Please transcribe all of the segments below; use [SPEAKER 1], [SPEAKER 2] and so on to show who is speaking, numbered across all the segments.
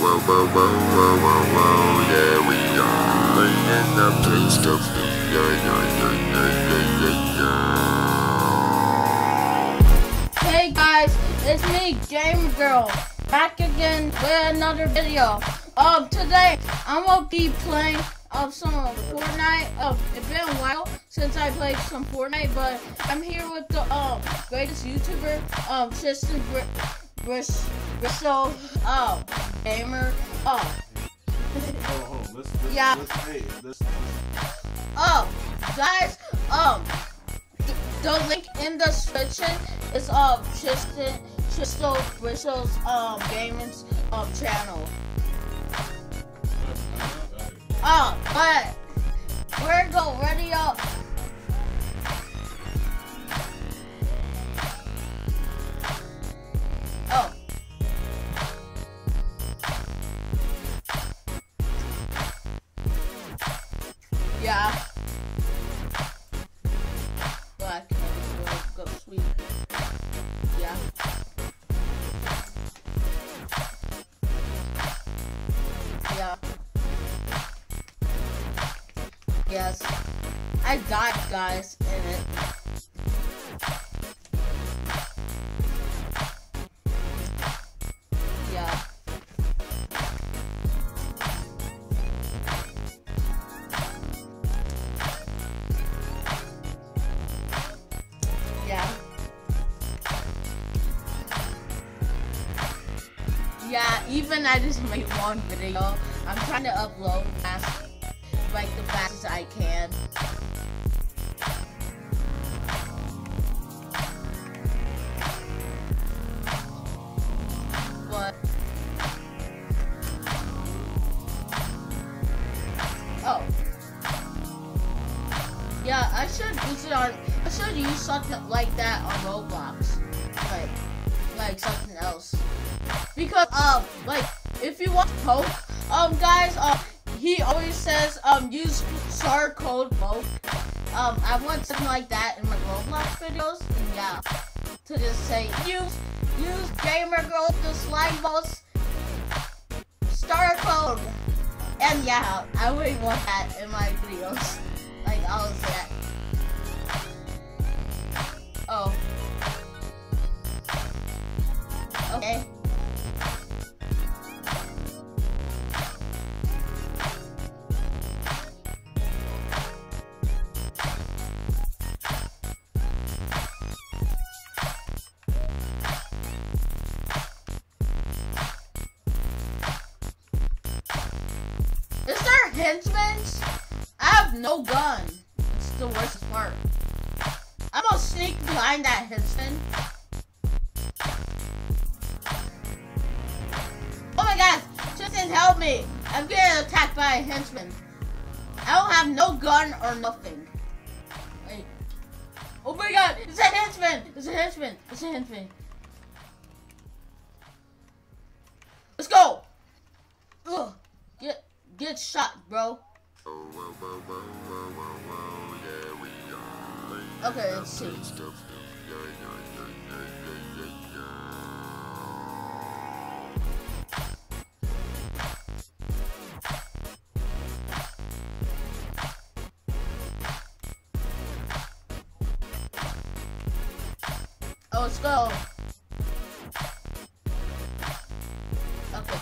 [SPEAKER 1] yeah, we are bringing the taste of
[SPEAKER 2] Hey guys, it's me, Game Girl, back again with another video. Today I'm gonna be playing some Fortnite. It's been a while since I played some Fortnite, but I'm here with the greatest YouTuber, Tristan Bristol, gamer. Yeah. Guys, the link in the description is Tristan Bristol's gaming's channel. But we're go ready up. Yeah. Black go sweet. Yeah. Yeah. Yes. I died, guys, in it. Yeah. Yeah. Yeah, even I just made one video. I'm trying to upload fast, like the fastest I can. What? Oh. Yeah, I should use it on. I should use something like that on Roblox, like something else. Because like if you watch Poke, guys, he always says use star code Poke. I want something like that in my Roblox videos, and yeah, to just say use Gamer Girl the slime balls star code, and yeah, I really want that in my videos. Like all of that. Oh. Okay. Is there henchmen? I have no gun. It's the worst part. I'm gonna sneak behind that henchman. Oh my god! Tristan, help me! I'm getting attacked by a henchman. I don't have no gun or nothing. Wait. Oh my god! It's a henchman! It's a henchman! It's a henchman. Let's go! Ugh. Get shot, bro. Okay, let's see. Oh, let's go. Okay.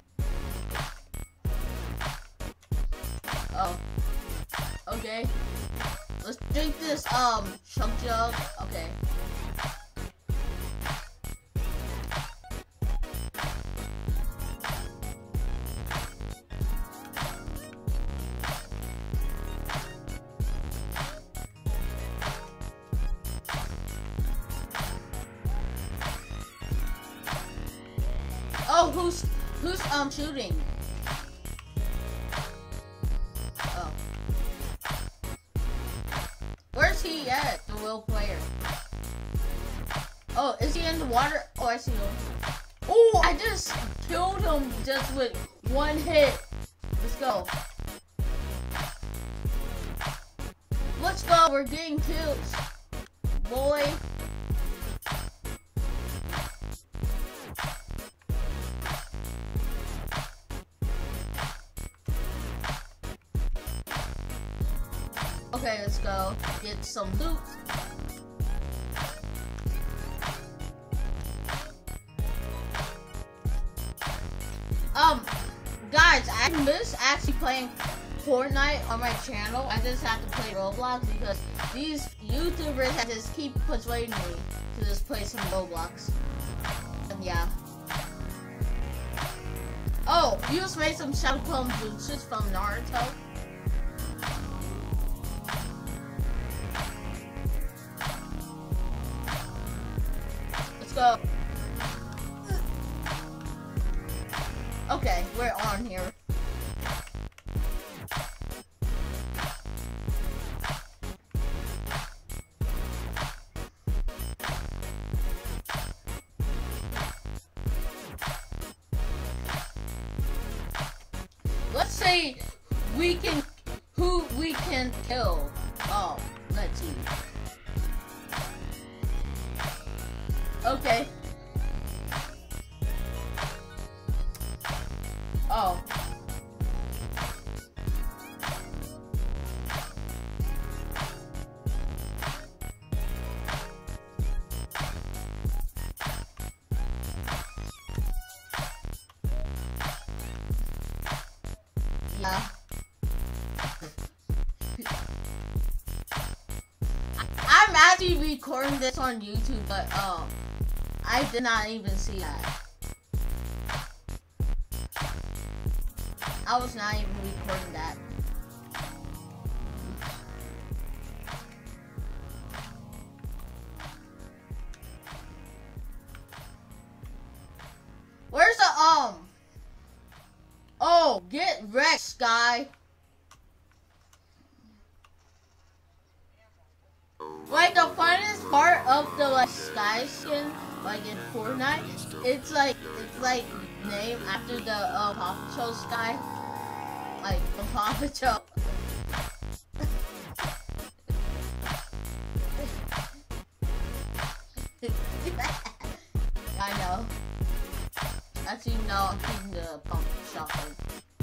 [SPEAKER 2] Oh. Okay. Let's drink this chunk jug. Okay. Oh, who's shooting? Oh. Where's he at? The real player. Oh, is he in the water? Oh, I see him. Oh, I just killed him just with one hit. Let's go. Let's go. We're getting kills. Boy. Okay, let's go get some loot. Guys, I miss actually playing Fortnite on my channel. I just have to play Roblox because these YouTubers just keep persuading me to just play some Roblox. And yeah. Oh, you just made some Shadow Clone boosters from Naruto. Let's go. Okay, we're on here. Let's say who we can kill. Oh, let's see. Okay. Oh. Yeah. I'm actually recording this on YouTube, but I did not even see that. I was not even recording that. Where's the Oh, get wrecked, Sky. Like the funniest part of the Sky skin, like in Fortnite, it's like named after the Paw Patrol Sky. Like the Paw Patrol. I know. Actually, no, I'm keeping the pump shotgun.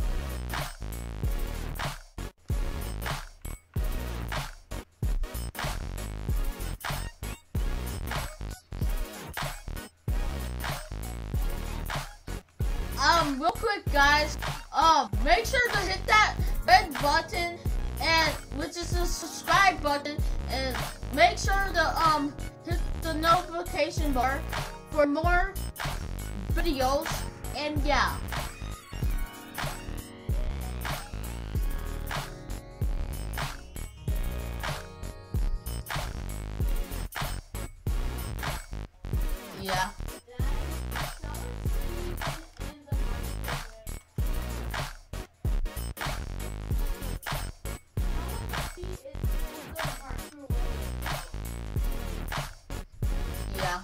[SPEAKER 2] Real quick, guys. Make sure to hit that red button, and which is the subscribe button, and make sure to hit the notification bar for more videos. And yeah. Yeah. Yeah.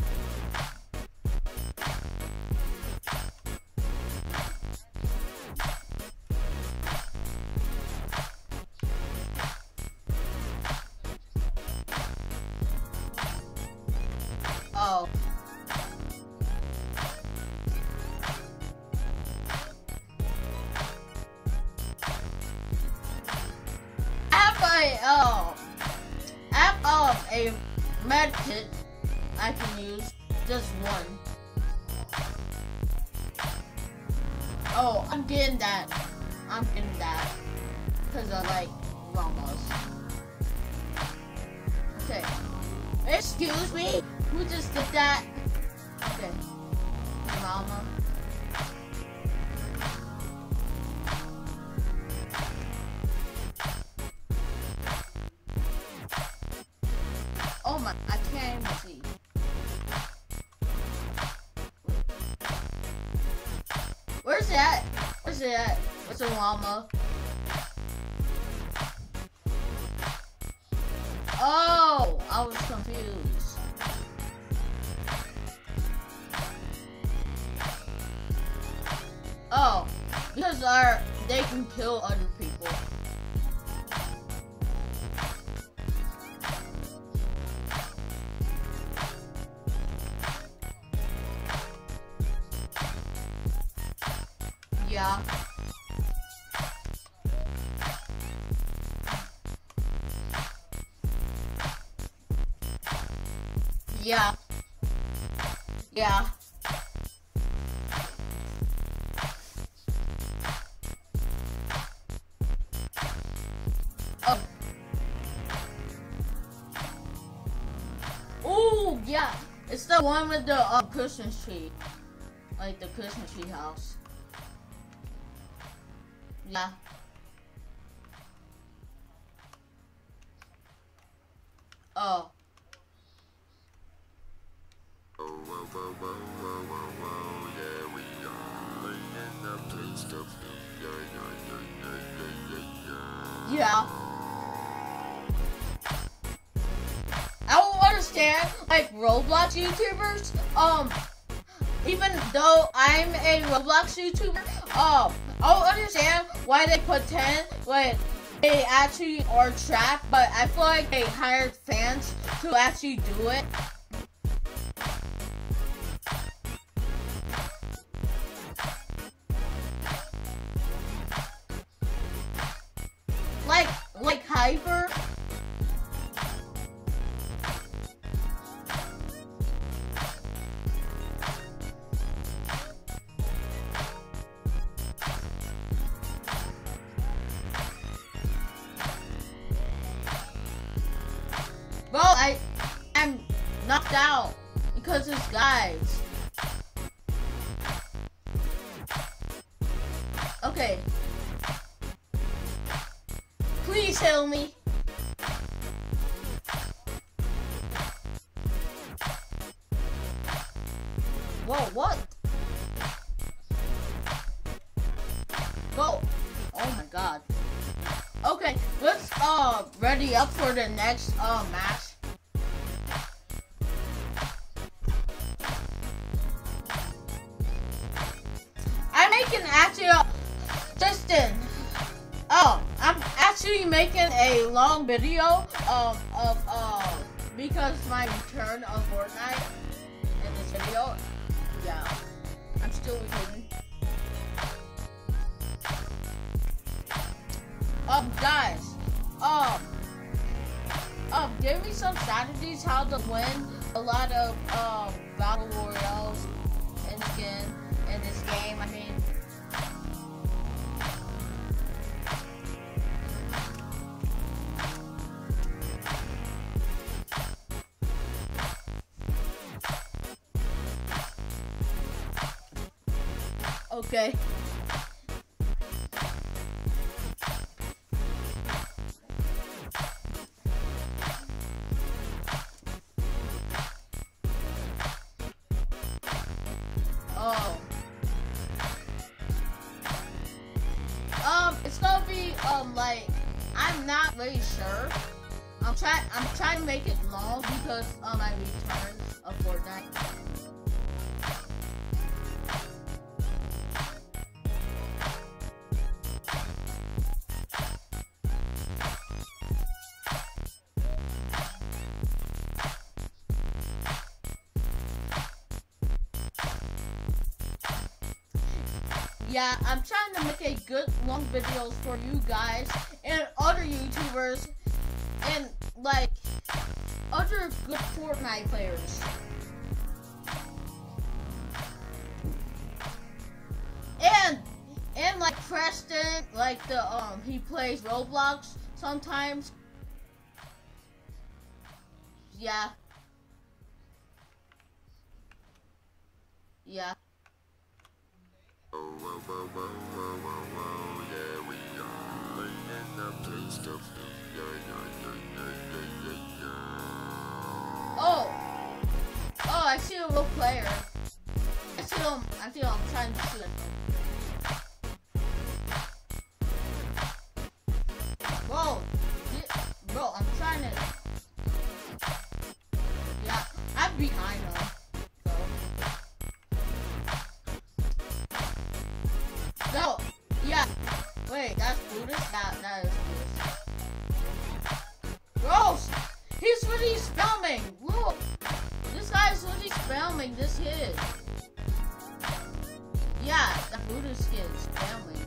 [SPEAKER 2] Oh. I have a med kit I can use, just one. Oh, I'm getting that. Because I like llamas. Okay. Excuse me? Who just did that? Okay. Llama. Oh my, I can't even see. Where's that? Where's that? Where's the llama? Oh, I was confused. Oh, because they can kill other people. Yeah. Yeah. Yeah. Oh. Ooh, yeah. It's the one with the Christmas tree. Like the Christmas tree house. Yeah. Oh.
[SPEAKER 1] Yeah, we are in the place to be.
[SPEAKER 2] Yeah. I don't understand, like, Roblox YouTubers, even though I'm a Roblox YouTuber, I don't understand why they pretend like they actually are trapped, but I feel like they hired fans to actually do it. Like Hyper. Bro, I'm knocked out because this guys. Okay. Please heal me. Whoa, what? Whoa. Oh my god. Okay, let's ready up for the next match. I'm making actually Justin. Oh, I'm actually making a long video of because my return of Fortnite in this video. Yeah, I'm still recording. Guys, give me some strategies how to win a lot of battle royales in this game. I mean. Okay. Oh. It's gonna be like I'm not really sure. I'm trying to make it long because my return of Fortnite. Yeah, I'm trying to make a good long videos for you guys and other YouTubers and like other good Fortnite players. And like Preston, like the he plays Roblox sometimes. Yeah. Yeah.
[SPEAKER 1] Yeah, we are in the place to be.
[SPEAKER 2] Oh, I see a real player. I see him. I'm trying to shoot him. Bro, I'm trying to. Yeah, I'm behind him. So. No, yeah. Wait, that's Buddhist? That is Buddhist. Gross! He's really spamming! Look! This guy's really spamming this kid. Yeah, that Buddhist kid is spamming.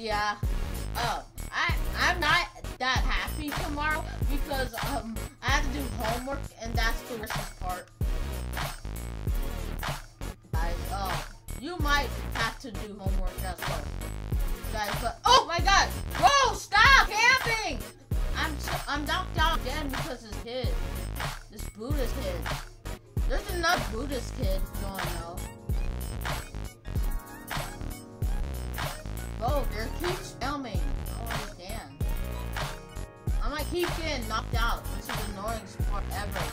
[SPEAKER 2] Yeah. I'm not that happy tomorrow because I have to do homework and that's the worst part. Guys, you might have to do homework as well. Guys, but oh my god! Whoa, stop camping! I'm knocked out again because this kid. This Buddhist kid. There's enough Buddhist kids going though. Bro, there keeps filming. I don't understand. I might keep getting knocked out. This is the annoying part ever.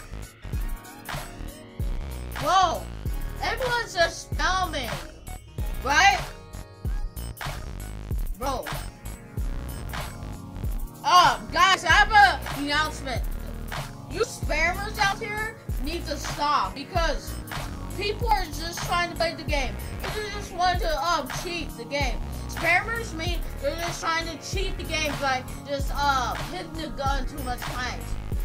[SPEAKER 2] Whoa! Everyone's just filming, right? Bro. Guys, I have an announcement. You spammers out here need to stop because people are just trying to play the game. If you just want to cheat the game. Spammers mean they're just trying to cheat the game by just hitting the gun too much times.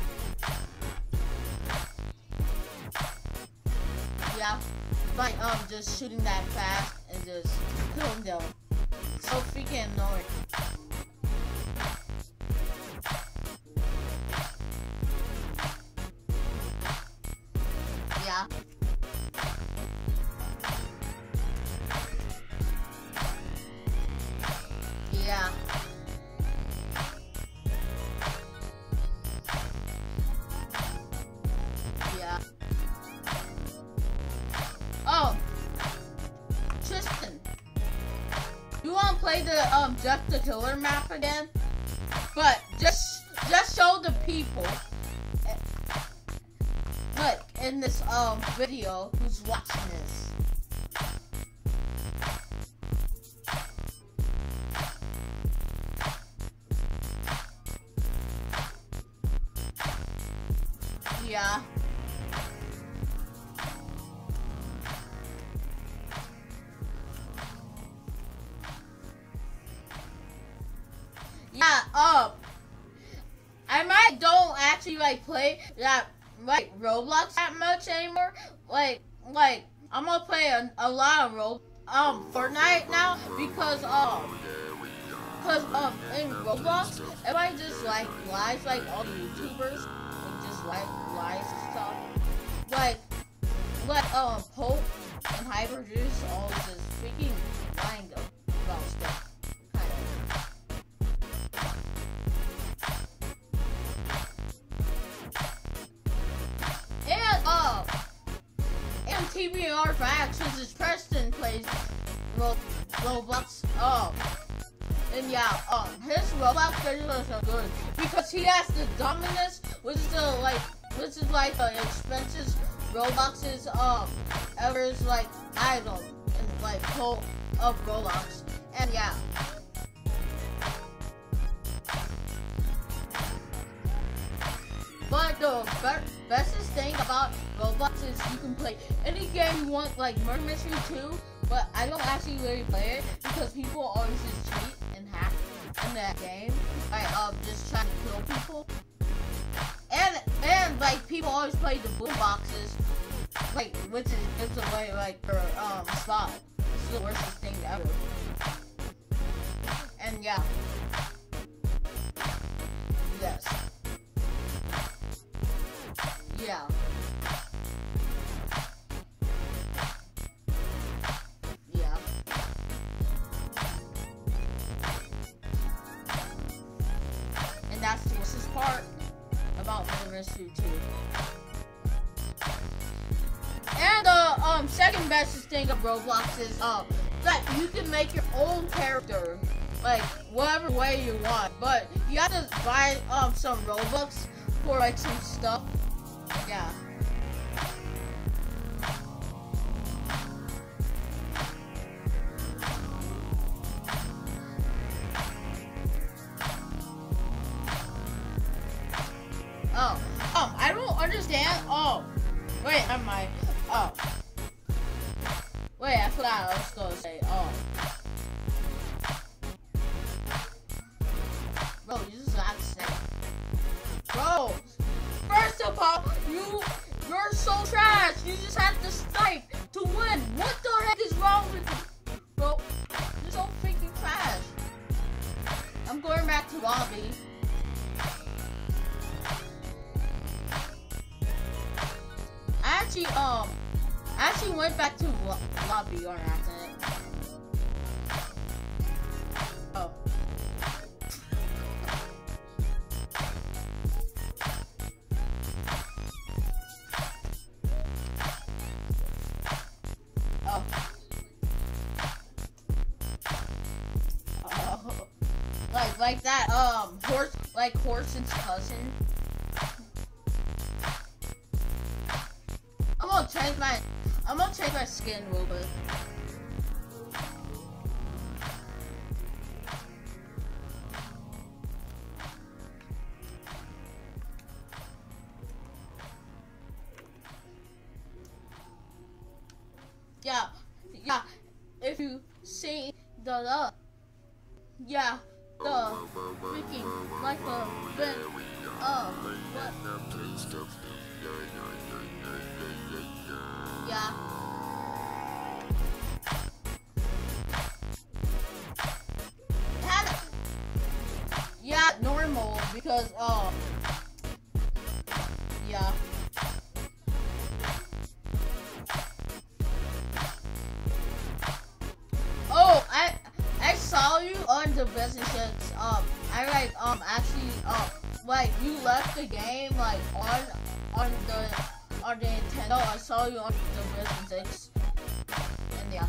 [SPEAKER 2] Yeah, by just shooting that fast and just killing them. So freaking annoying. Yeah. Yeah. Yeah. Oh, Tristan, you want to play the Jeff the Killer map again? But just show the people, like in this video, who's watching this. Yeah. Yeah, I don't actually like play that like Roblox that much anymore. Like I'm gonna play a lot of Fortnite now because in Roblox everybody just like lies, like all the YouTubers just like lies and stuff. Like Pope and Hyper just all just freaking lying about stuff. And TBR Facts, which is Preston plays Roblox. And yeah, his Roblox videos are good because he has the Dominus, which is like the expensive Roblox's ever's like idol and like whole of Roblox. And yeah. But the bestest thing about Roblox is you can play any game you want, like Murder Mystery 2, but I don't actually really play it because people always just cheat and hack in that game by just trying to kill people. And like people always play the boom boxes, like which gives away like their spot. It's the worst thing ever. And yeah. Yes. Yeah. Yeah. And that's the worst part about Murder Mystery 2. And the second bestest thing of Roblox is that you can make your own character, like whatever way you want, but you have to buy some Robux for like some stuff. Yeah. I don't understand. Oh, wait, never mind. Oh, wait, I forgot what I was gonna say. Oh, bro, you just got to say, bro. First of all, you're so trash. You just have to snipe to win. What the heck is wrong with you, bro? You're so freaking trash. lobby. I actually went back to lobby on accident. Oh. Like that, Horse's cousin. I'm gonna change my skin a little bit. Yeah, if you see the freaking, like a bit, what? Yeah. Yeah, normal, because, yeah. Oh, I saw you on the business. You left the game, like, on the Nintendo. I saw you on the business, and yeah.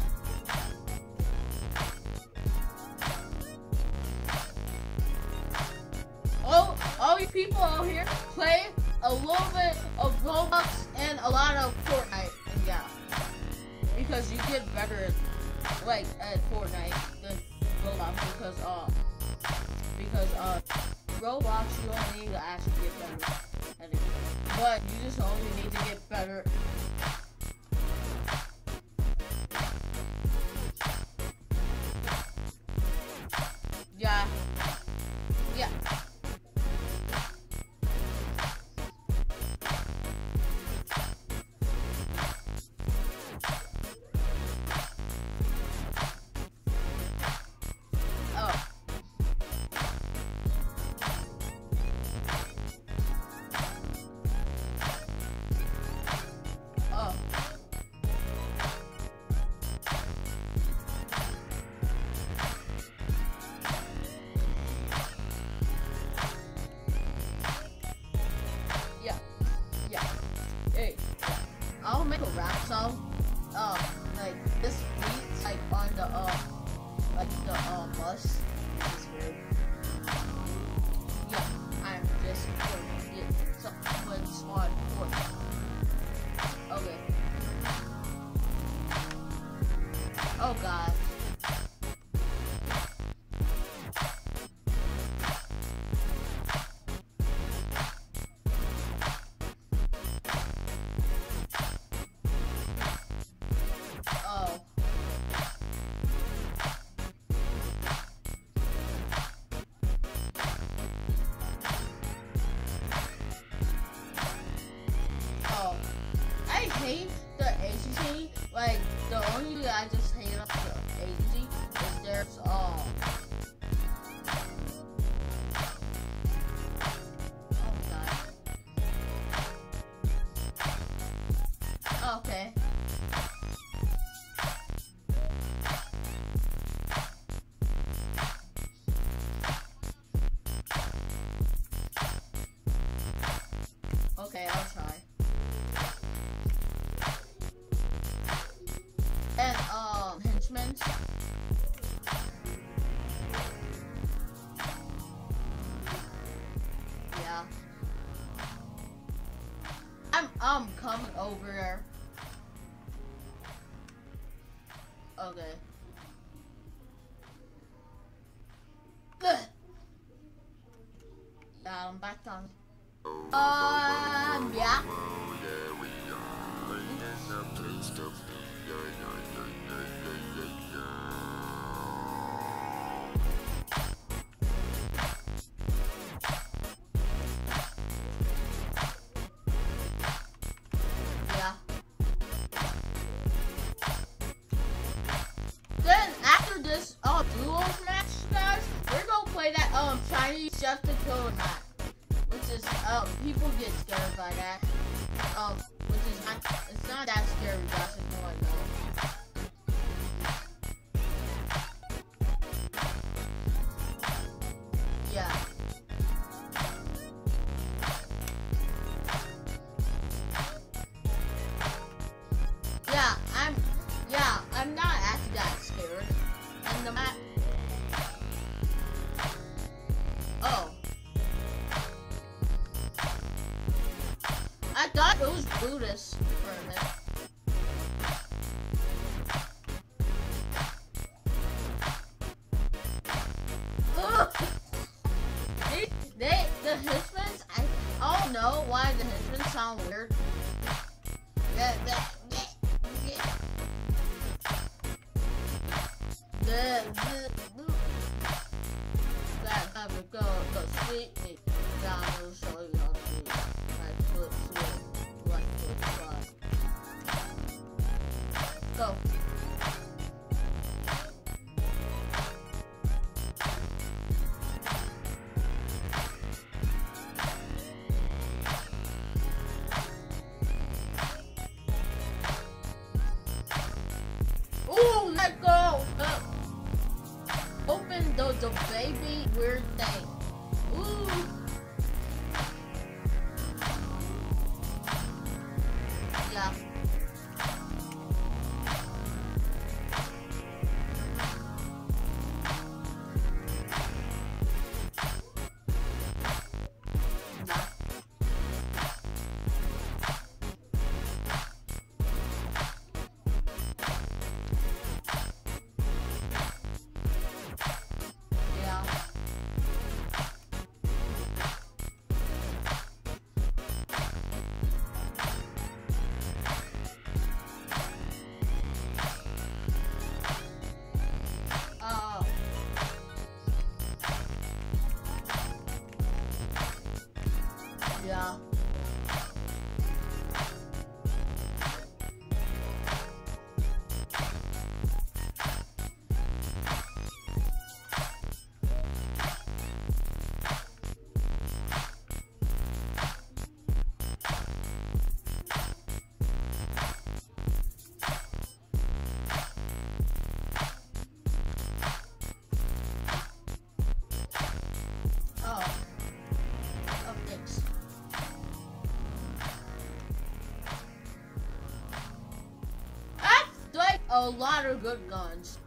[SPEAKER 2] All you people out here play a little bit of Roblox and a lot of Fortnite, and yeah. Because you get better, like, at Fortnite than Roblox, because Roblox, you don't need to actually get better at it, but you just only need to get better. Yeah. I'll make a rap song. Like this beat, like on the bus. This is weird. Yeah, I'm just going to get someone's on board. Okay. Oh God. I hate the agency. Like, the only thing I just hate about the agency is there's oh God. Okay. Okay, I'll try. And henchmen. Yeah. I'm coming over there. Okay. Ugh. Yeah, I'm back on. Yeah. Then after this duos match, guys, we're gonna play that Chinese the map. Oh. I thought it was Buddhist for a minute. The Hitchmans, I don't know why the Hitchmans sound weird. That time to go sleep me down and show you how to do right foot swing, right foot slide. Go. Ooh, let go! Open the baby weird thing. Ooh. Yeah. Yeah. A lot of good guns.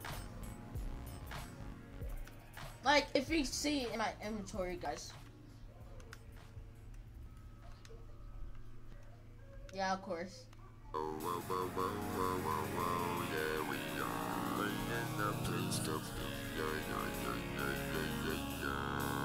[SPEAKER 2] Like, if you see in my inventory, guys. Yeah, of course.
[SPEAKER 1] Whoa, whoa, whoa, whoa, whoa, whoa, whoa, yeah, we are in the place to be, yeah, yeah, yeah, yeah, yeah, yeah, yeah.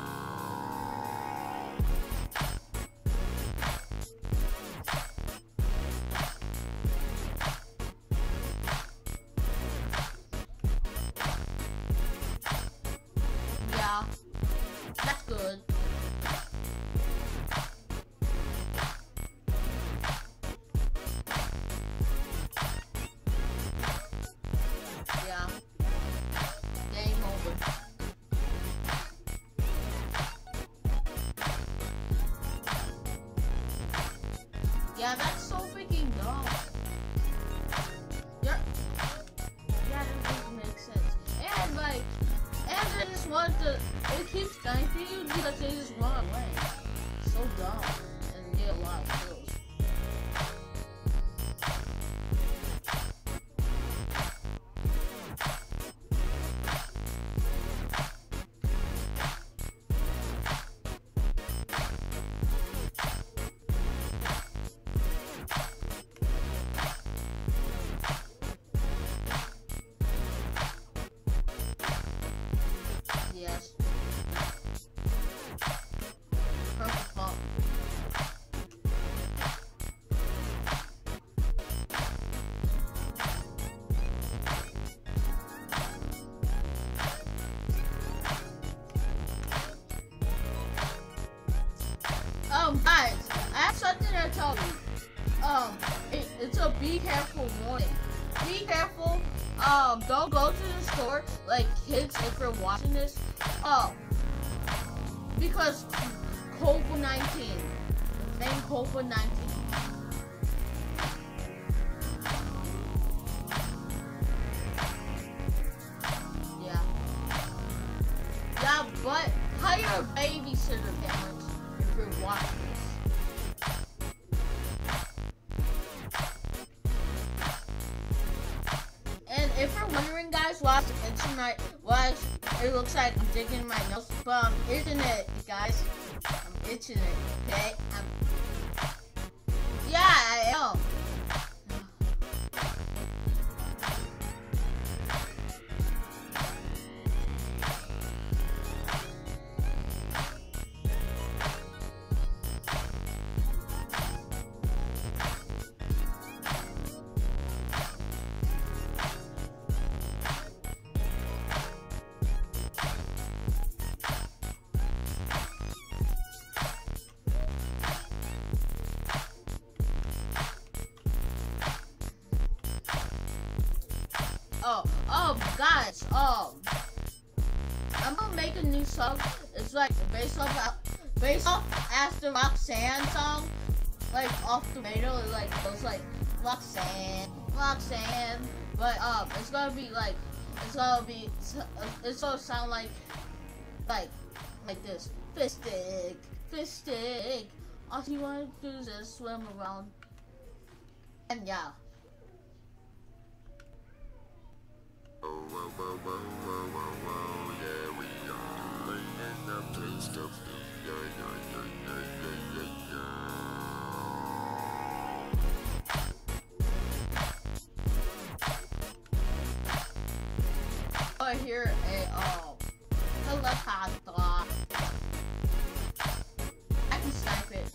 [SPEAKER 2] Yeah, that's good. Yeah. Game over. Yeah, that's so freaking dumb. Yeah, that doesn't make sense. And like, and they just want to, it keeps sniping you because they just run away. So dumb. And get a lot of kills. Yes. Perfect pump. Guys, I have something to tell you. It's a be careful warning. Be careful. Don't go to the store, like kids, if you're watching this. Because COVID-19. Name COVID-19. Yeah. Yeah, but hire a babysitter, parents, if you're watching this. And if you're wondering, guys, watch the internet. Watch, it looks like I'm digging my nose, but I'm itching it, guys. I'm itching it, okay? Yeah, I am. Guys, I'm gonna make a new song. It's like based off after Roxanne song, like off Tomato. It like goes like Roxanne. But it's gonna sound like this. Fistic. All you wanna do is just swim around, and yeah.
[SPEAKER 1] Yeah, we are in the place of
[SPEAKER 2] I hear a helicopter. I can snipe it.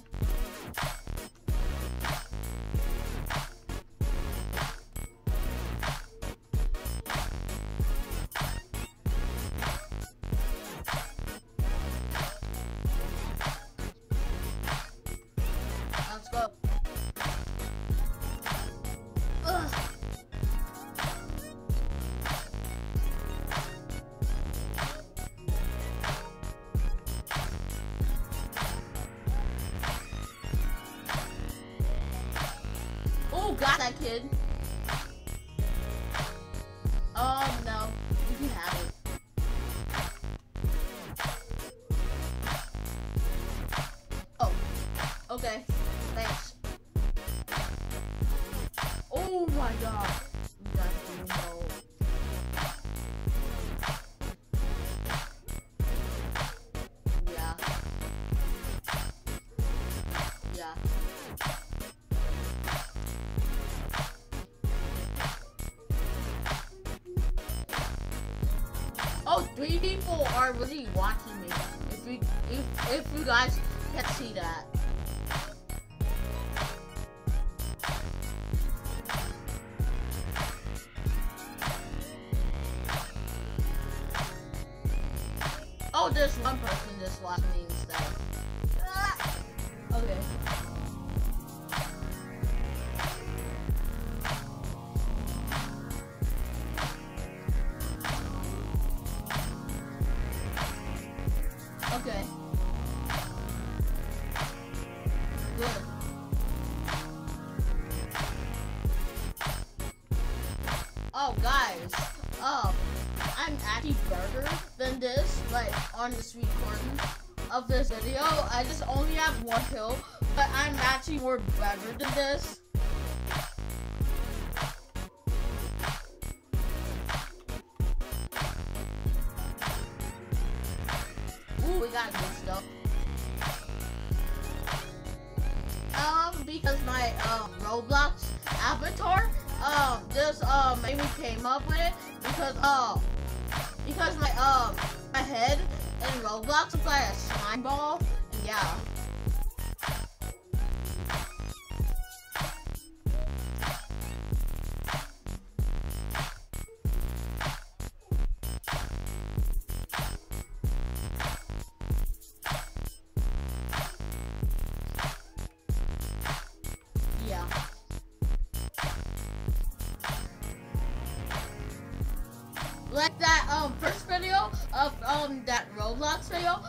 [SPEAKER 2] Let's go. Ugh. Oh, got that kid. Oh no, you can have it. Oh, okay, thanks. Oh my god, you got the remote. Yeah. Yeah. Oh, 3 people are really watching me. If you guys can see that. Oh, there's one person just watching me instead. Ah! Okay. Okay. Good. Oh, guys. I'm actually better than this, like, on this recording of this video. I just only have 1 kill, but I'm actually more better than this. Ooh, we got good stuff. Because my Roblox avatar just maybe came up with it because my head in Roblox looks like a slime ball, and yeah. Like that first video of that Roblox video,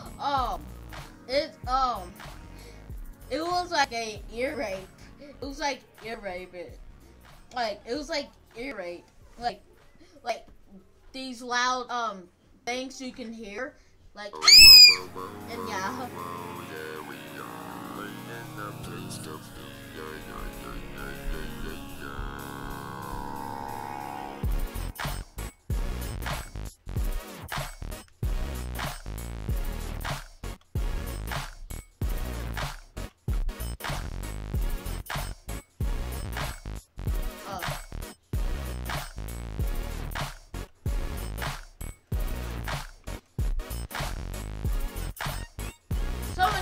[SPEAKER 2] it was like a ear rape. It was like ear rape. It was like ear rape. Like these loud things you can hear. Like, and yeah.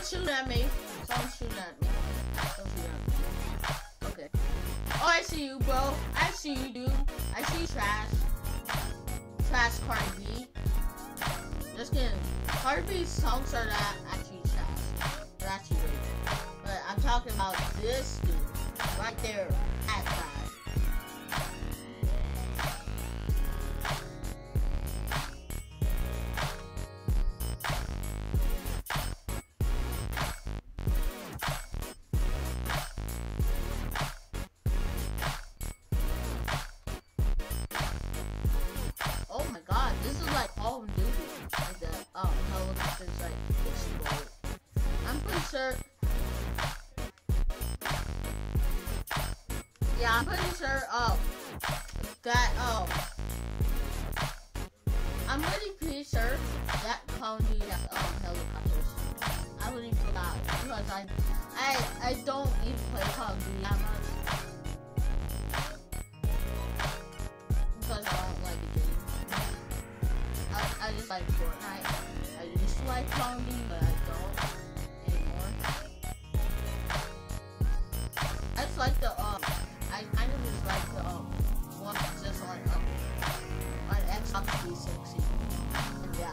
[SPEAKER 2] Someone's shooting at me. Someone's shooting at me. Don't shoot at me. Okay. Oh, I see you, bro. I see you, dude. I see you, trash. Trash Cardi B. Just kidding. Cardi B's songs are not actually trash. They're actually good. But I'm talking about this dude. Right there. That guy. Oh my god, this is like Call of Duty. Like that. Oh, helicopters like explode. I'm pretty sure. Yeah, I'm pretty sure. That. I'm pretty sure that Call of Duty has helicopters. I really forgot because I don't even play Call of Duty that much because I don't like the game. I just like Fortnite. I used to like Call of Duty, but I don't anymore. I just like the I kind of just like the one that's just on Xbox 360. And yeah.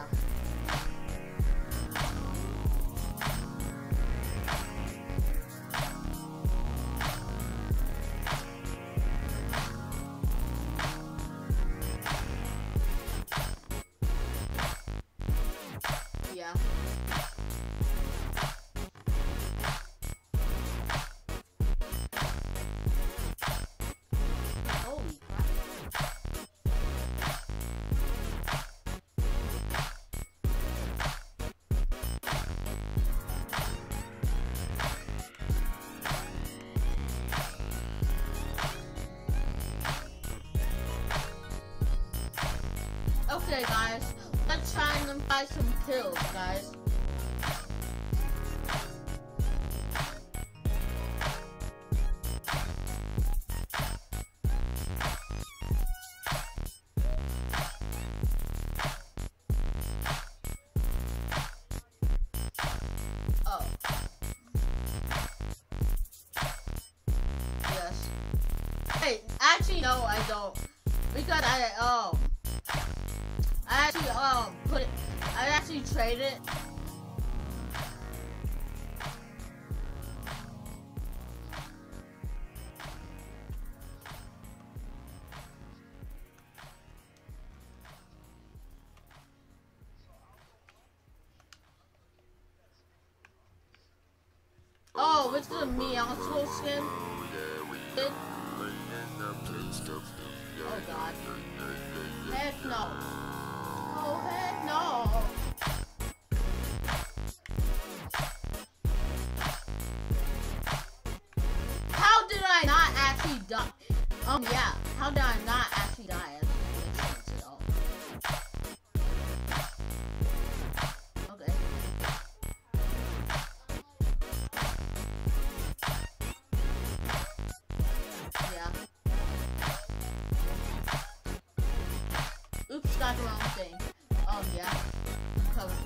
[SPEAKER 2] Yeah. Holy crap. Okay, guys. Let's try and find some kills, guys. Oh. Yes. Hey, actually, no, I don't. Because I actually I actually traded it. Oh, it's the Meowsville skin. Oh god. Heck no. Oh heck no. How did I not actually die? Yeah. How did I not actually die? It doesn't make sense at all. Okay. Yeah. Oops, got the wrong thing. Yeah. I'm covered.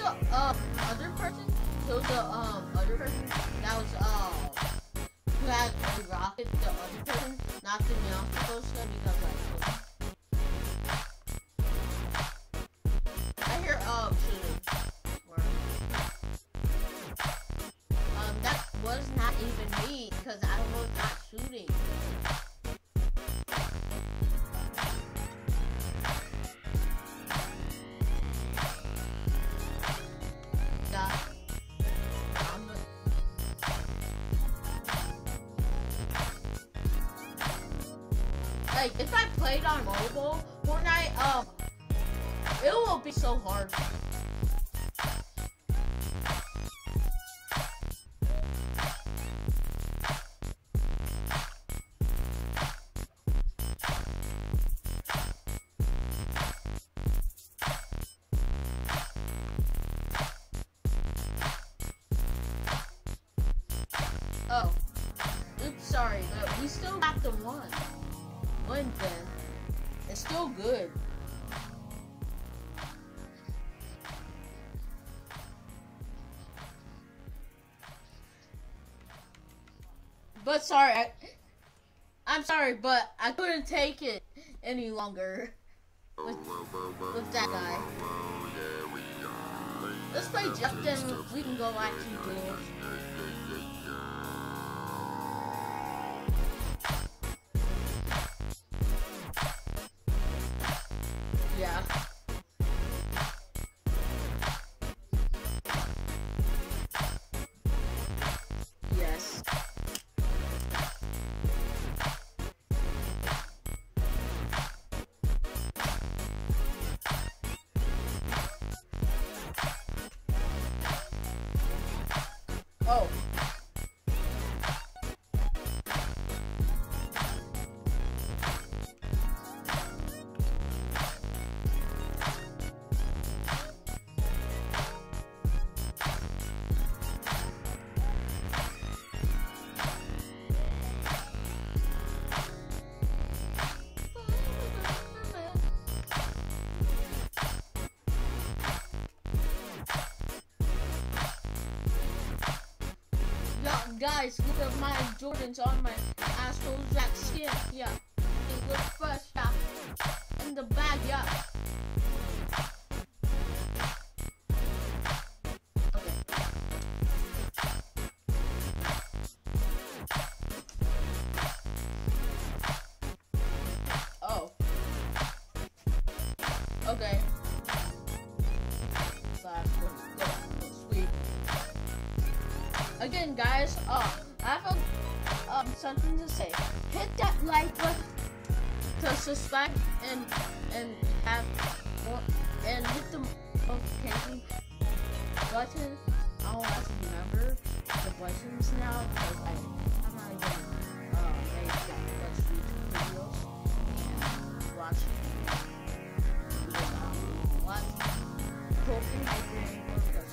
[SPEAKER 2] the other person killed the other person that was who had a rocket, the other person knocked me off the poster because I hear shooting. That was not even me because I was not shooting. Like, if I played on mobile Fortnite, it will be so hard. Oh, oops, sorry, but we still got the one. Win then. It's still good. But sorry, I'm sorry, but I couldn't take it any longer with that guy. Let's play Jeff, then we can go back to duels. Yeah. Yes. Oh. Guys, look at my Jordans on my Astro Jack skin. Yeah, it looks fresh. Yeah, in the bag. Yeah. Okay. Oh. Okay. Sweet. Again, guys, I have something to say. Hit that like button to subscribe and have more, and hit the notification button. I don't have to remember the buttons now because I'm not even made that much YouTube videos and watch cooking my brain because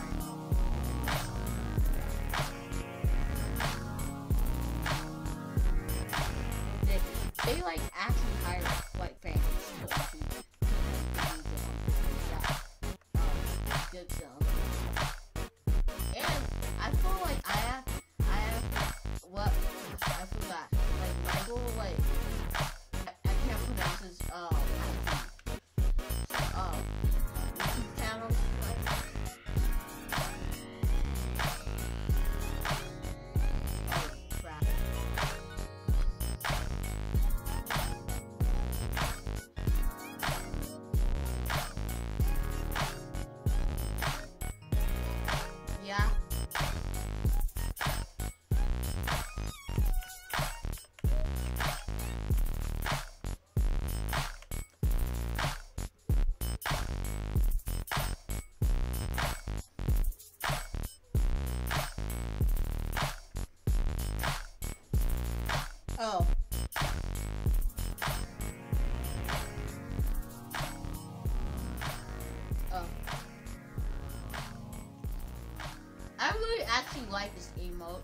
[SPEAKER 2] they like actually hire white fans to good stuff. And I feel like I have what I forgot. Like Michael, like I can't pronounce his YouTube channel. Yeah. Oh. Oh. I really actually like this emote.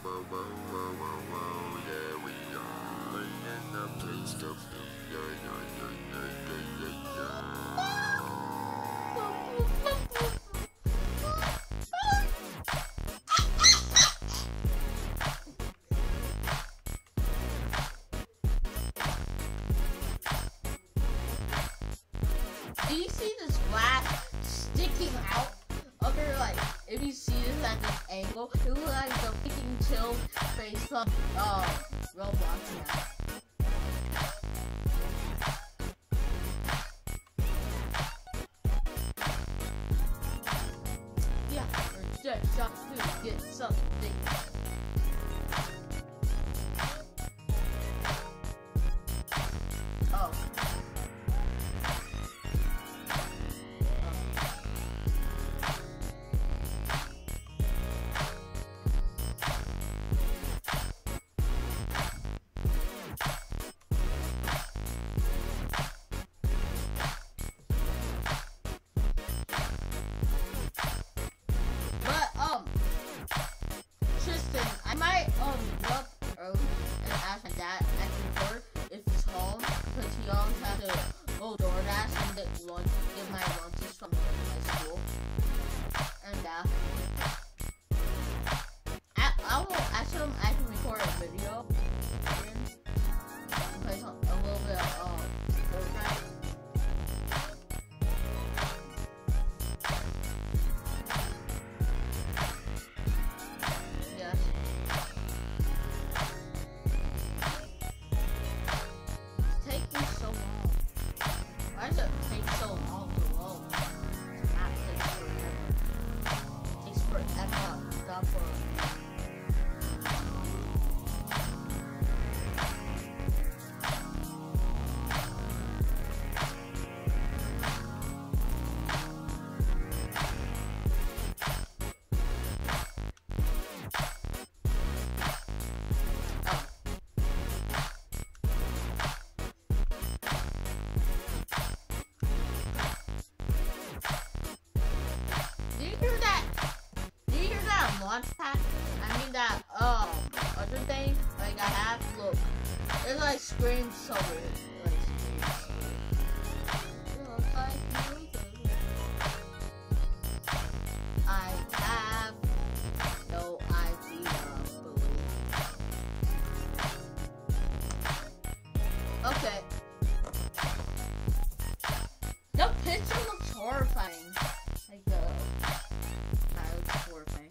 [SPEAKER 1] yeah, we are in the place of
[SPEAKER 2] Do you see this glass sticking out? Okay, like, if you see this at this angle, it looks like the freaking chill face from, Roblox now. Yeah, we're just trying to get something. Oh. Tristan, I might get up early and ask my dad at the door if he's home, because he always has to go DoorDash and get my lunches from my school. And I will ask him I can record a video and play a little bit of Fortnite. Launch pad. I mean that other thing like I have. Look, it like screams so weird. It looks like I have no idea. Okay. The picture looks horrifying. Like that looks horrifying.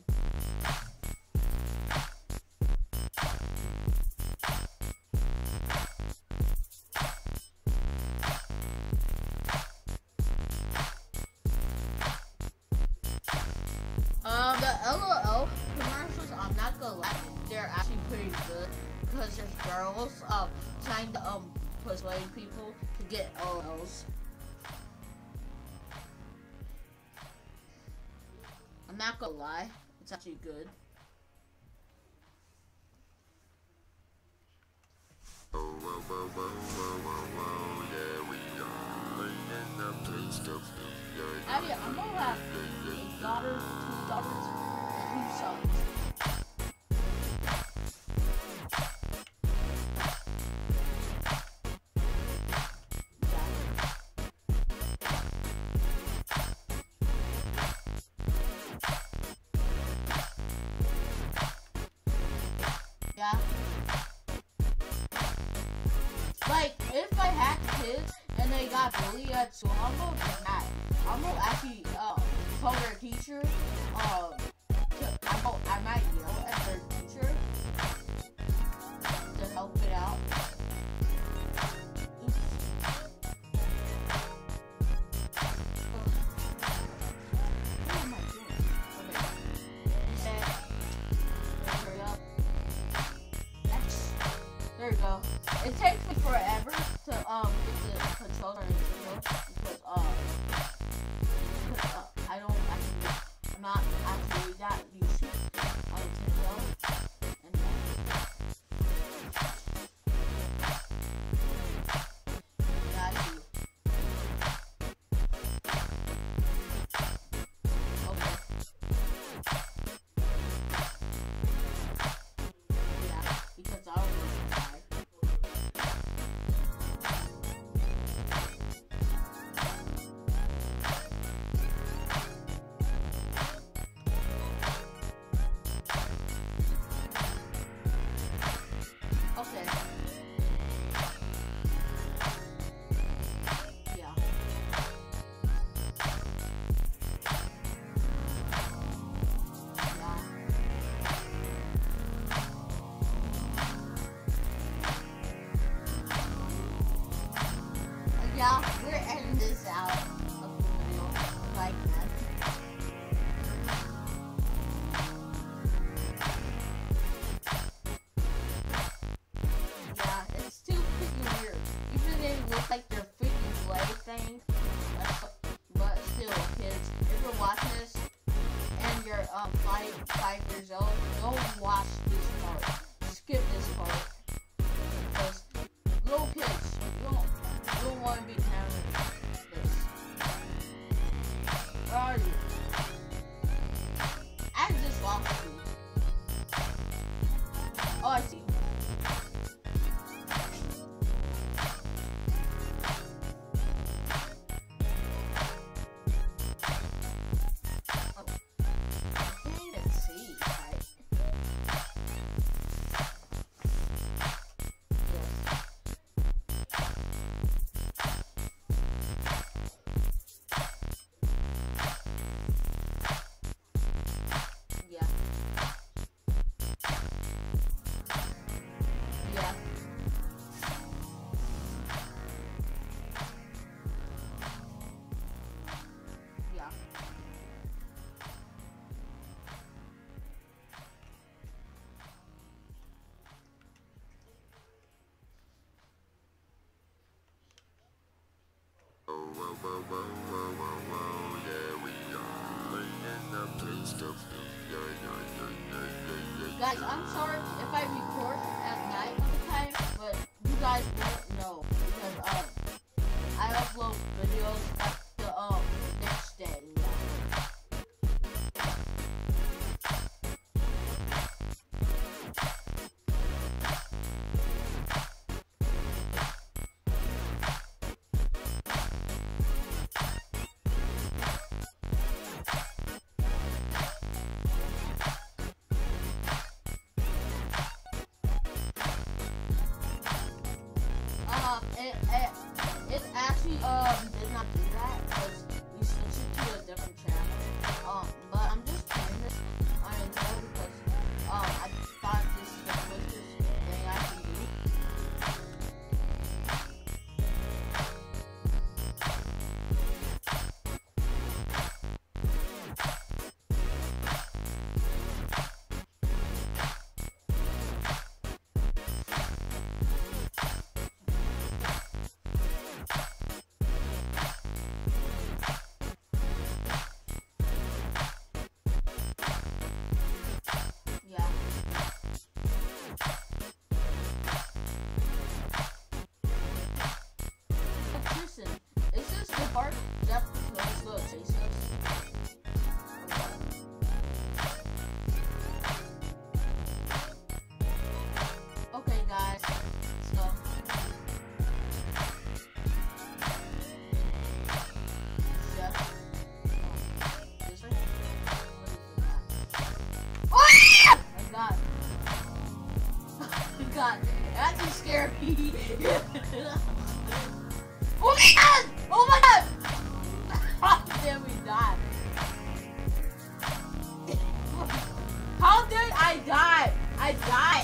[SPEAKER 2] The LOL commercials, I'm not gonna lie, they're actually pretty good because there's girls trying to persuade people to get LOLs. I'm not gonna lie, it's actually good.
[SPEAKER 1] yeah, we are in the place of
[SPEAKER 2] I'm gonna have a daughter, 2 daughters, and 2 sons. Yeah. Like, if I had kids and they got bullied at school, I'm gonna be mad. I'm gonna actually tell their teacher, I might yell at their teacher to help it out. What am I doing? Okay. Reset. Hurry up. Next. There we go. It takes me forever to get the controller and because I'm not actually that used to Nintendo. And yeah, I do. Okay. years old, don't watch this part. Skip this part. Because little kids, you don't want to be paranoid. This. Where are you? I just lost you. Oh, I see. Guys, I'm sorry if I record at night all the time, but you guys won't know because I upload videos at the next day. It actually did not do that because we switched it to a different channel. But I'm just playing this on a note because I thought this is the quickest thing I can do. Is this the part Jeff knows the chase us? Okay, guys, let's go. Jeff. This way? What is that? Oh my god. Oh god, that just scared me. Oh my god! Oh my god! How did we die? How did I die? I died.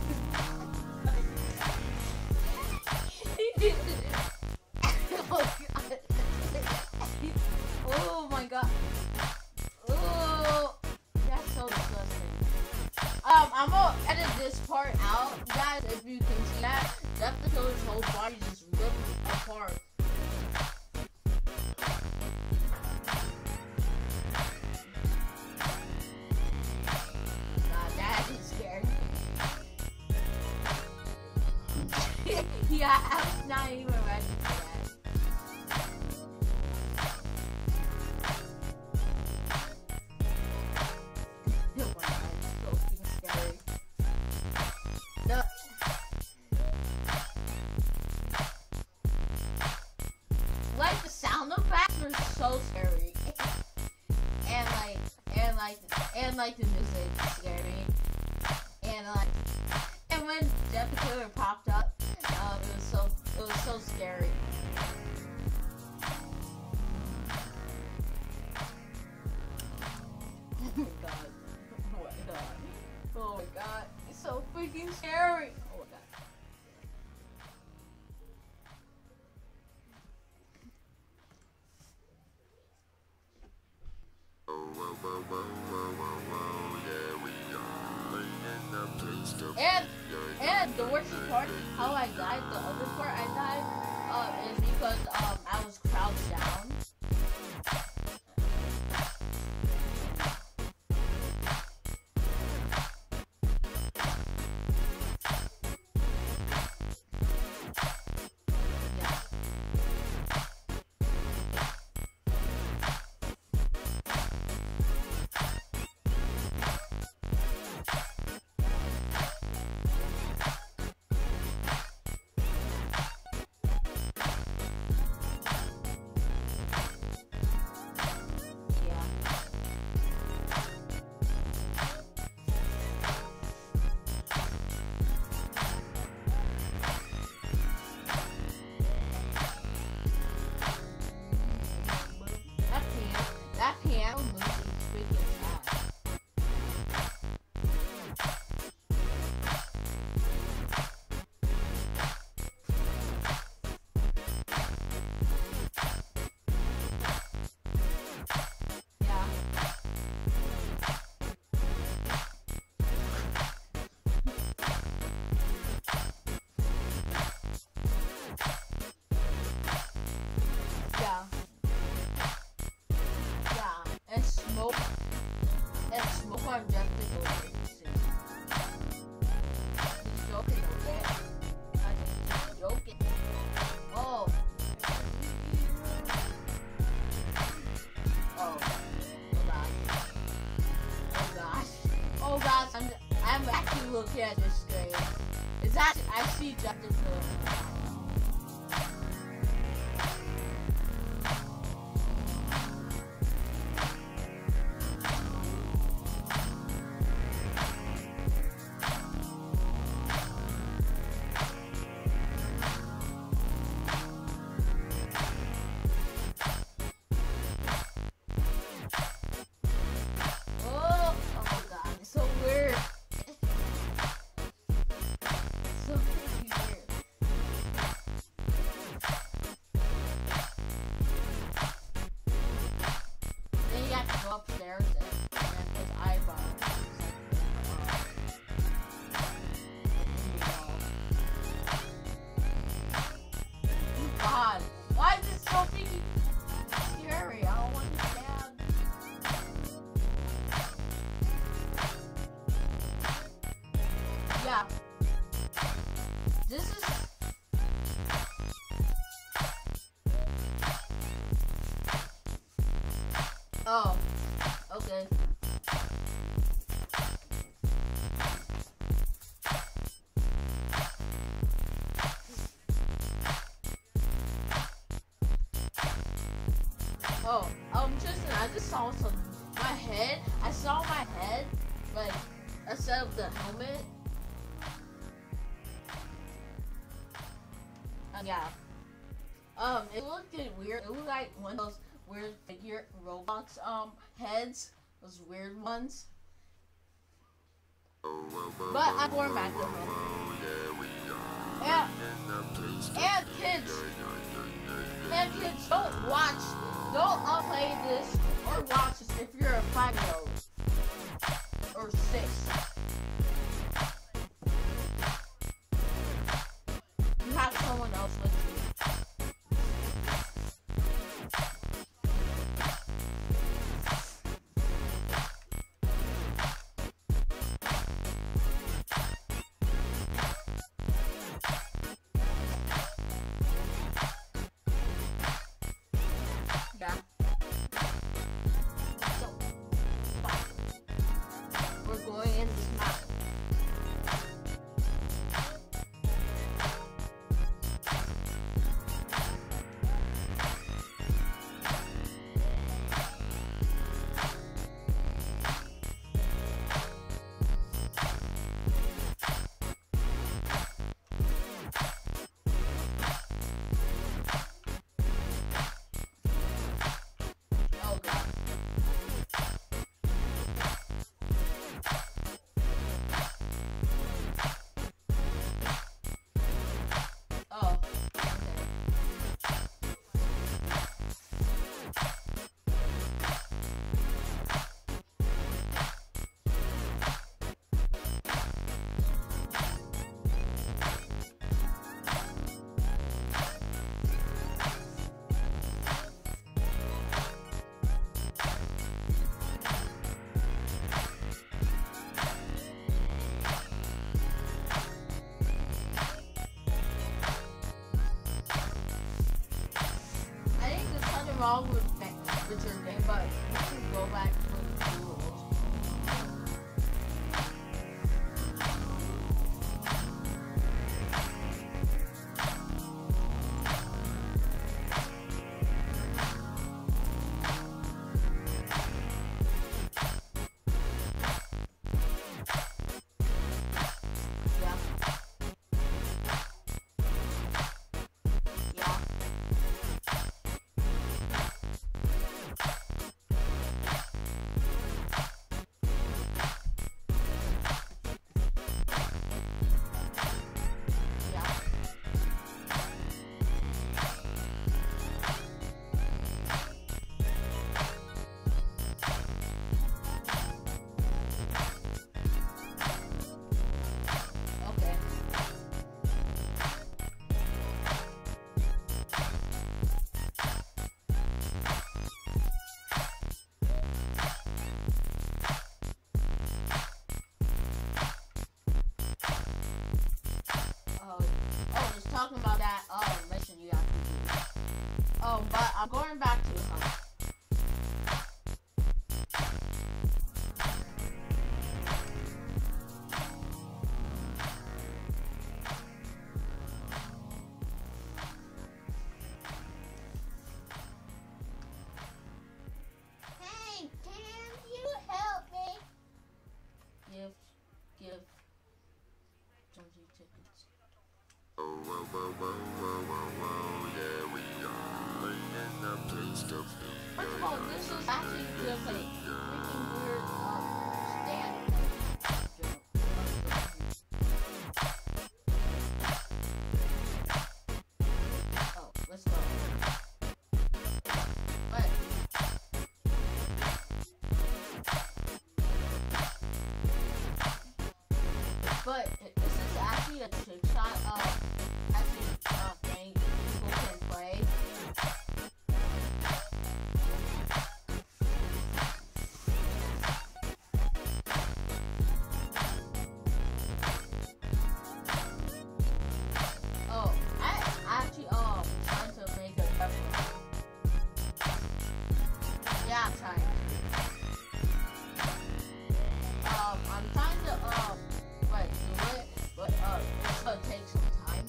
[SPEAKER 2] Oh my god. Oh, that's so disgusting. I'm gonna edit this part out, guys. If you can see that, Jeff the Killer's whole body just ripped apart. God, that is scary. Yeah, I'm not even ready for that. Oh my god, it's so freaking scary. No. Like the sound effects were so scary, and like the music scared me, and when Jeff the Killer popped up, it was so scary. Oh my god! Oh my god! Oh my god! It's so freaking scary! Oh my god! And the worst part, how I died, the other part I died, is because I was crouched down. He's joking, okay? I think he's joking. Oh. Oh. Oh gosh. Oh gosh. I'm actually looking at this screen. It's actually, I see Cactus. Upstairs and his eyebrows. God, why is this so scary? I don't understand. Yeah. This is. Oh. Okay. Oh, Tristan, I just saw my head. I saw my head, like, instead of the helmet. Yeah. It looked weird. It looked like one of those weird figure Roblox, heads. Those weird ones. But I'm more mad at them. And kids, don't play this or watch this if you're a 5-year-old or 6. You have someone else with you. Yeah. So, we're going in this map. Wrong with your game, but you can go back to the rules. give 20 tickets.
[SPEAKER 1] Oh, whoa, whoa, whoa, whoa, whoa, whoa, yeah, we are in the place to be.
[SPEAKER 2] First of all, this is actually just a freaking weird stand joke. Oh, let's go. But this is actually a trick shot thing people can play. Oh, I actually trying to make a reference. Yeah, I'm trying. I'm trying to do it, but it's gonna take some time.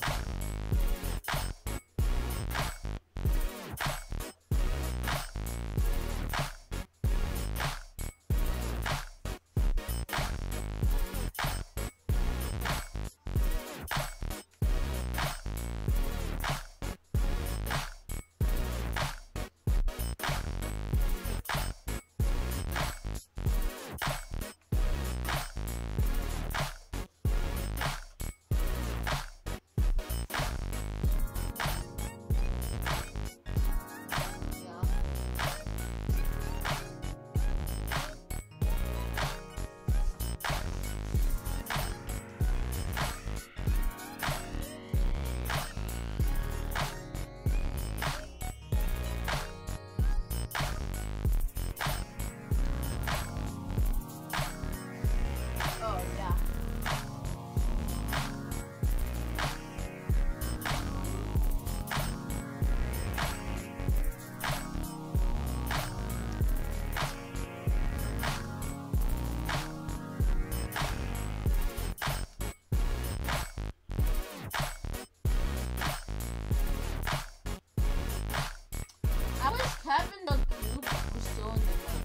[SPEAKER 2] Kevin the Cube was still in the game.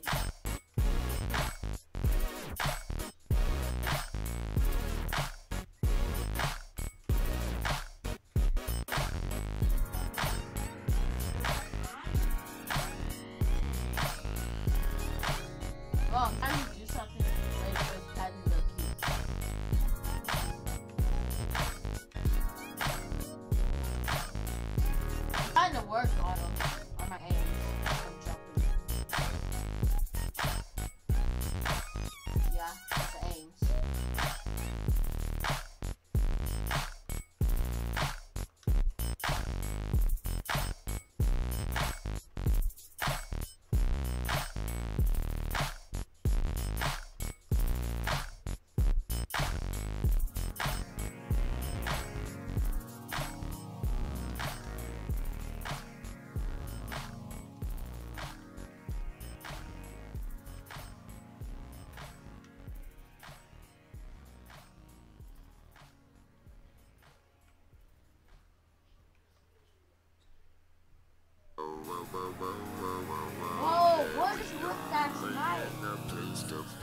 [SPEAKER 2] Well, I'm trying to do something with Kevin the Cube. I'm trying to work on him. My aims. I'm jumping. Yeah, that's the aims. Whoa, what is with that tonight?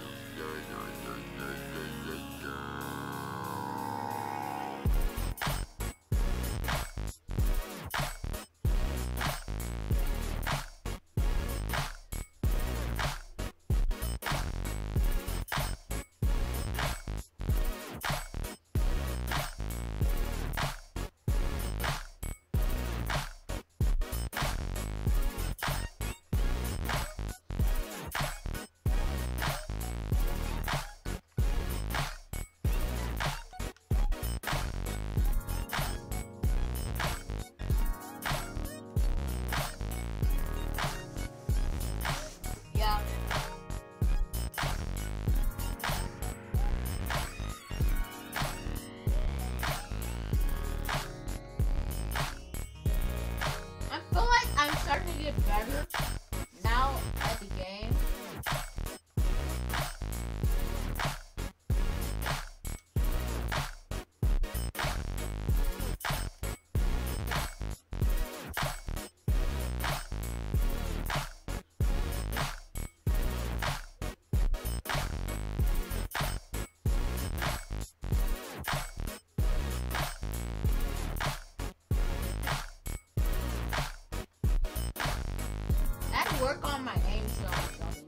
[SPEAKER 2] I'm starting to get better now at the game. work on my aim so I'm jumping.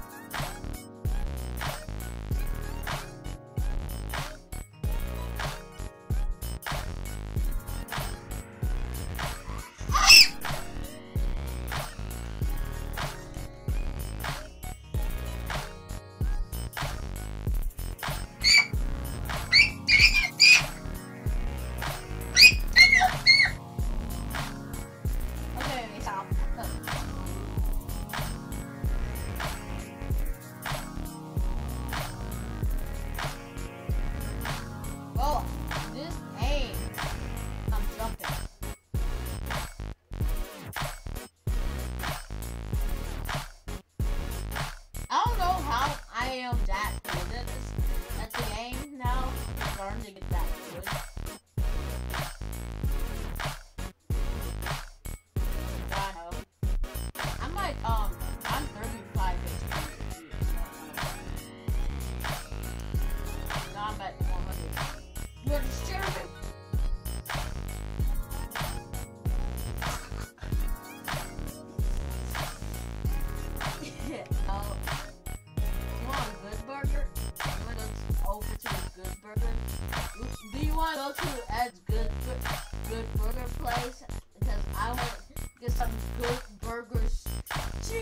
[SPEAKER 2] Go to Ed's good burger place because I want to get some good burgers too.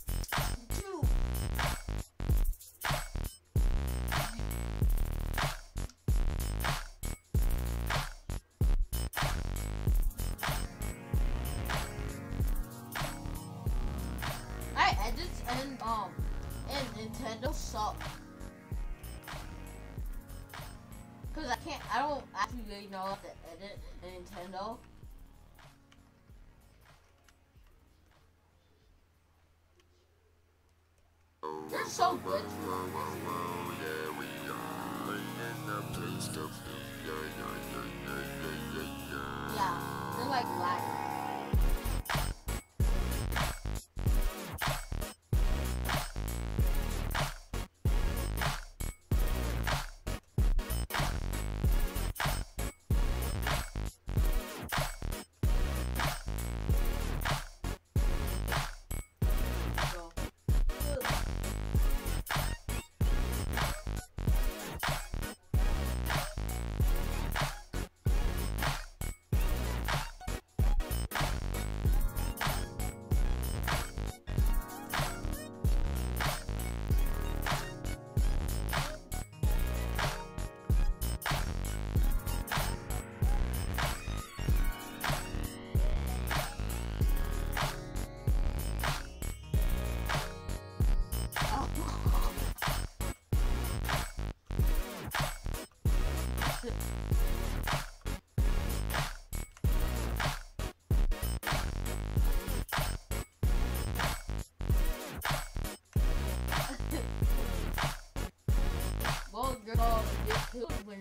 [SPEAKER 2] I edits and Nintendo suck. Cause I don't actually really know how to edit a Nintendo. They're so good.
[SPEAKER 1] Yeah, we are in the place to be.
[SPEAKER 2] Yeah, they're like black. Well, you're gonna get killed when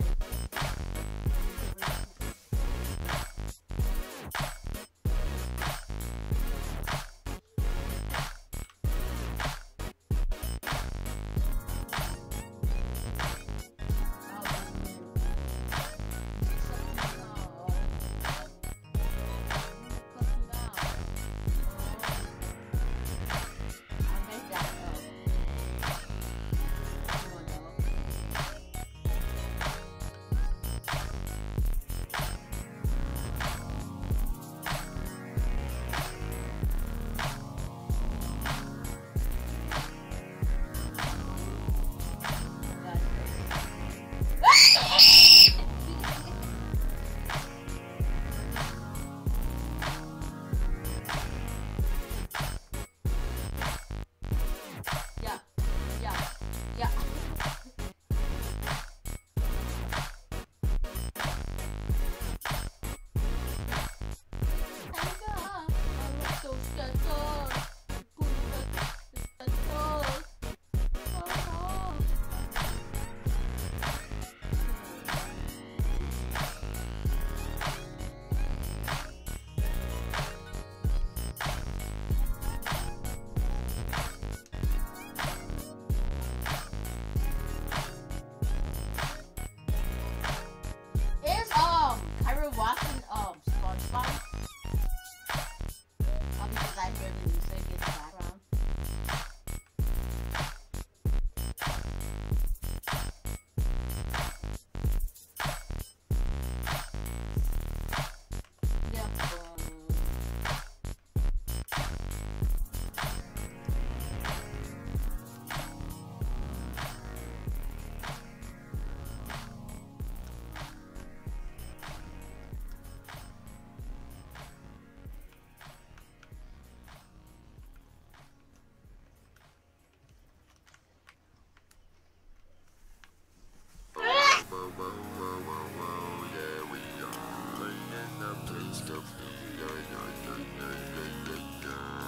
[SPEAKER 1] stuff. Yeah, yeah, yeah, yeah, yeah, yeah.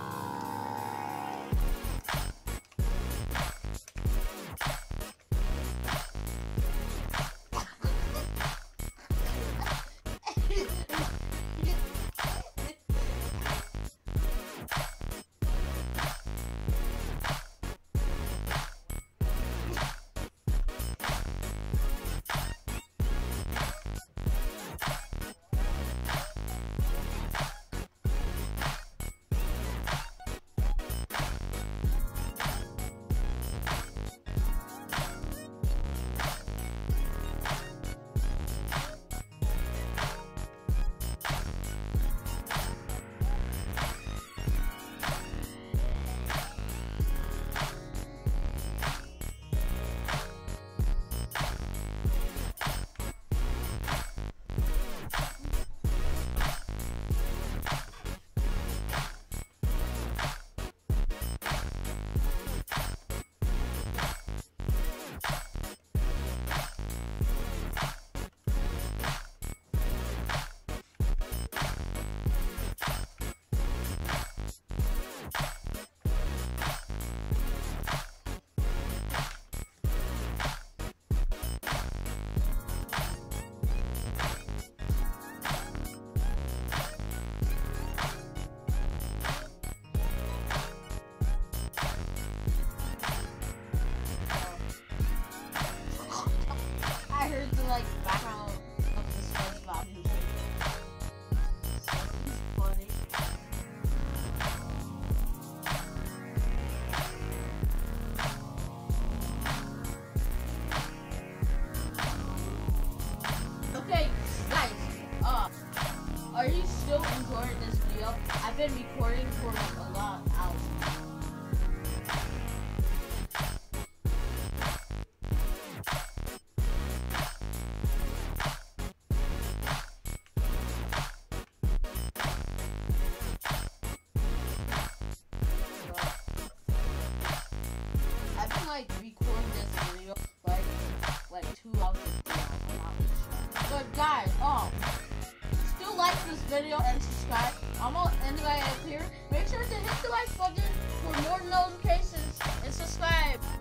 [SPEAKER 2] I heard the like background of the SpongeBob music. It's funny. Okay, guys. Are you still enjoying this video? I've been recording for like a lot of hours. I've been like recording this video like 2 hours ago. I'm not really sure. But guys, still like this video and subscribe. I'm gonna end right up here. Make sure to hit the like button for more notifications and subscribe.